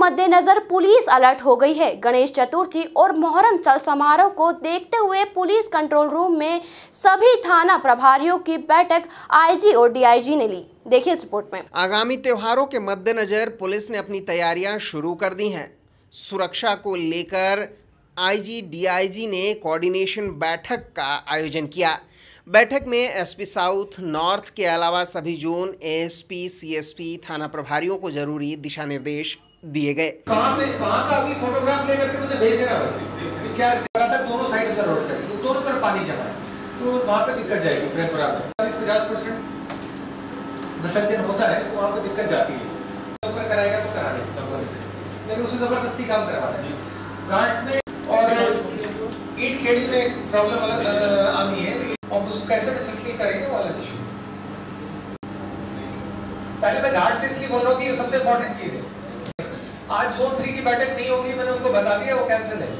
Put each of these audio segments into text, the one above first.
मद्देनजर police alert हो गई है। गणेश चतुर्थी और मोहर्रम चल समारोह को देखते हुए पुलिस कंट्रोल रूम में सभी थाना प्रभारियों की बैठक आईजी और डीआईजी ने ली। देखिए इस रिपोर्ट में। आगामी त्योहारों के मद्देनजर पुलिस ने अपनी तैयारियां शुरू कर दी हैं। सुरक्षा को लेकर आईजी डीआईजी ने कोऑर्डिनेशन बैठक का आयोजन किया। बैठक में एसपी साउथ नॉर्थ के अलावा सभी जोन एएसपी सीएसपी थाना प्रभारियों को जरूरी दिशा निर्देश दिए गए। वहाँ का अभी फोटोग्राफ लेकर के मुझे भेज देना होगा। क्या तक दोनों साइड से रोड करें तो दोनों तरफ पानी जमा है तो वहाँ पे दिक्कत जाएगी। प्रेमपुरा में 40-50% विसर्जन होता है तो वहाँ पे दिक्कत जाती है। ऊपर कराएगा तो करा देगा, लेकिन उससे जबरदस्ती काम करवा दें। घाट में और ईट खेड़ी में प्रॉब्लम आनी है और उसको कैसे सेटल करेंगे वो अलग इशू। पहले मैं घाट से इसलिए बोल रहा हूँ कि सबसे इम्पोर्टेंट चीज है। आज जोन 3 की बैठक नहीं होगी, मैंने उनको बता दिया, वो कैंसिल है।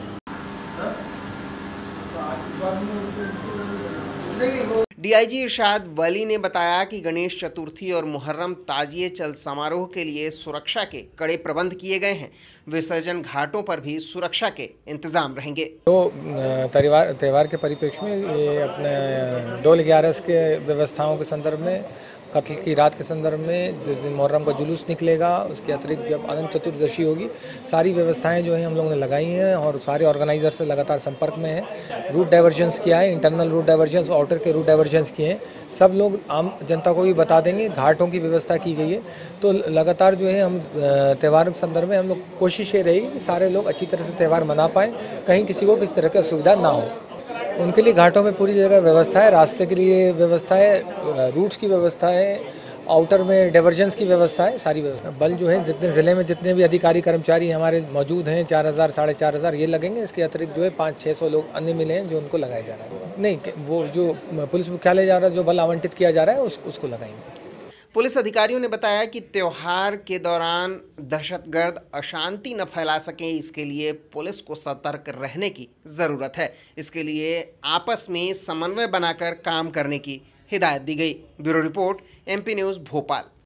डीआईजी इरशाद वली ने बताया कि गणेश चतुर्थी और मुहर्रम ताजिए चल समारोह के लिए सुरक्षा के कड़े प्रबंध किए गए हैं। विसर्जन घाटों पर भी सुरक्षा के इंतजाम रहेंगे। तो त्यौहार के परिप्रेक्ष्य में ये अपने डोल 11 के व्यवस्थाओं के संदर्भ में, कत्ल की रात के संदर्भ में, जिस दिन मुहर्रम का जुलूस निकलेगा, उसके अतिरिक्त जब अनंत चतुर्दशी होगी, सारी व्यवस्थाएं जो हैं हम लोगों ने लगाई हैं और सारे ऑर्गेनाइजर से लगातार संपर्क में हैं। रूट डाइवर्जन्स किया है, इंटरनल रूट डाइवर्जन्स, आउटर के रूट डाइवर्जन्स किए हैं। सब लोग आम जनता को भी बता देंगे। घाटों की व्यवस्था की गई है। तो लगातार जो है हम त्यौहार के संदर्भ में हम लोग कोशिश ये रहेगी कि सारे लोग अच्छी तरह से त्यौहार मना पाएँ, कहीं किसी को किसी तरह की असुविधा ना हो। उनके लिए घाटों में पूरी जगह व्यवस्था है, रास्ते के लिए व्यवस्था है, रूट्स की व्यवस्था है, आउटर में डाइवर्जेंस की व्यवस्था है, सारी व्यवस्था। बल जो है जितने ज़िले में जितने भी अधिकारी कर्मचारी हमारे मौजूद हैं 4000 4,500 ये लगेंगे। इसके अतिरिक्त जो है 500-600 लोग अन्य मिले हैं जो उनको लगाया जा रहा है। नहीं, वो जो पुलिस मुख्यालय जा रहा है, जो बल आवंटित किया जा रहा है उसको लगाएंगे। पुलिस अधिकारियों ने बताया कि त्योहार के दौरान दहशतगर्द अशांति न फैला सकें, इसके लिए पुलिस को सतर्क रहने की ज़रूरत है। इसके लिए आपस में समन्वय बनाकर काम करने की हिदायत दी गई। Bureau report, MP news, Bhopal.